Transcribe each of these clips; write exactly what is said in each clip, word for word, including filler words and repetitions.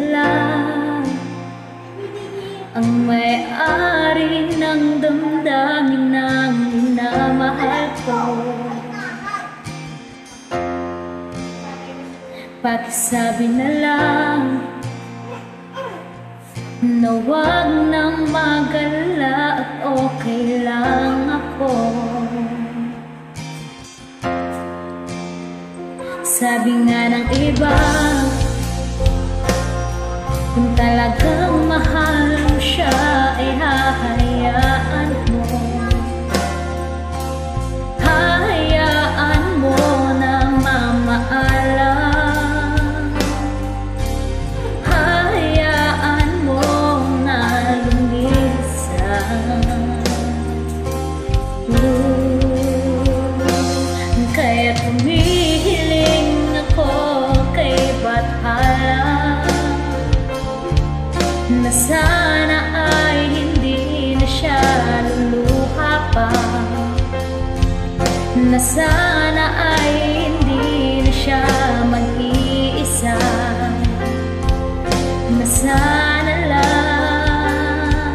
lang ang may-ari ng damdamin ng minamahal ko. Pakisabi na lang na wag nang mag-alala at okay lang ako. Sabi nga ng iba, kung talagang mahal mo siya ay hahayaan mo. Hahayaan mo na mamaalam. Hahayaan mo na lumisan. Kaya tumihiling ako kay Bathala na sana ay hindi na siya luluha pa, na sana ay hindi na siya mag-iisa, na sana lang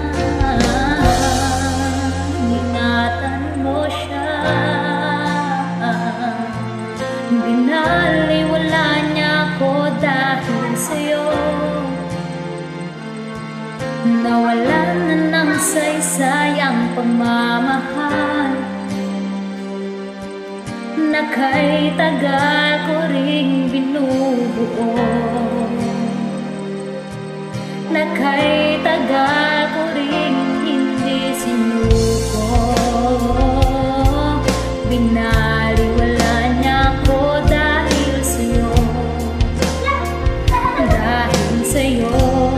ingatan mo siya. Binaliwala niya ako dahil sa'yo, nawalan na ng saysayang pagmamahal, na kay tagal ko ring binubuo, na kay tagal ko ring hindi sinuko. Binaliwala niya ako dahil sa'yo, dahil sa'yo.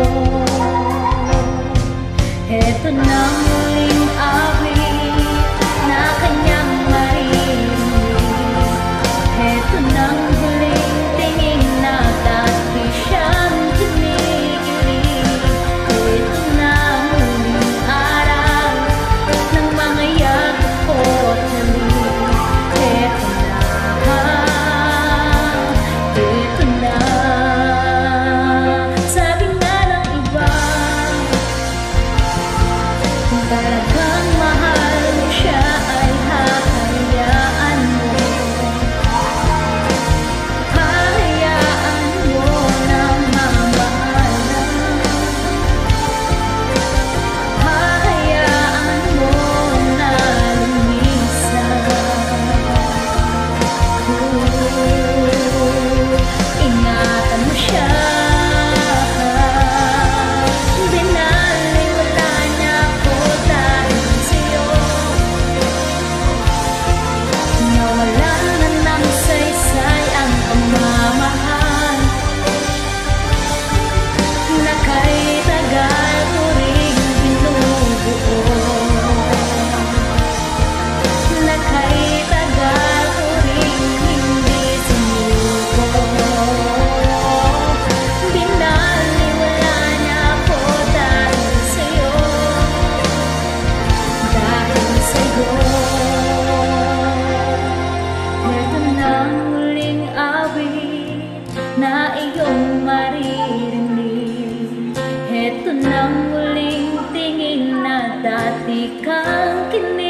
Eto na muling awit na kanyang maririnig. Eto nang huling tingin na dati siyang kinikilig. Eto na muling araw ng mga yakap ko't halik. Eto na, eto na. Sabi nga ng iba, kung talagang mahal mo siya ay hahayaan mo. Hahayaan mo na mamahalan. Hahayaan mo na lumisan. Ingatan mo siya. Binaliwala niya ako dahil sa'yo, nawalan na ng saysay ang pagmamahal, na kay tagal ko ring binubuo, na kay tagal ko ring hindi sinuko. Binaliwala niya ako dahil sa'yo, dahil sa'yo. Eto na muling awit na iyong maririnig. Eto na muling tingin na dati kang kinig.